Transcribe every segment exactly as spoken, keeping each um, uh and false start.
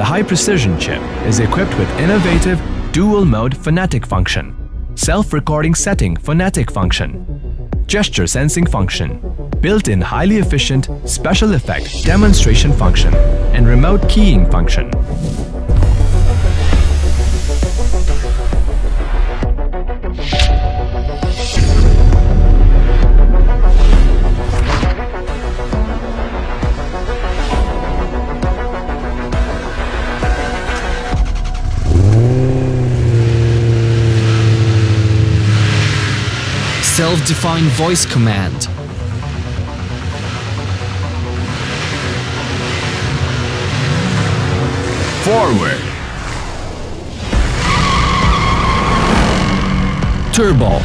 high-precision chip is equipped with innovative dual-mode phonetic function, self-recording setting phonetic function, gesture sensing function, built-in highly efficient special effect demonstration function, and remote keying function. Self-defined voice command. Forward. Turbo.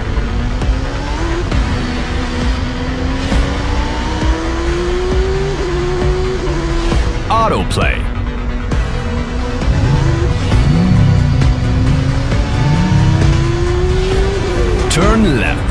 Autoplay. Turn left.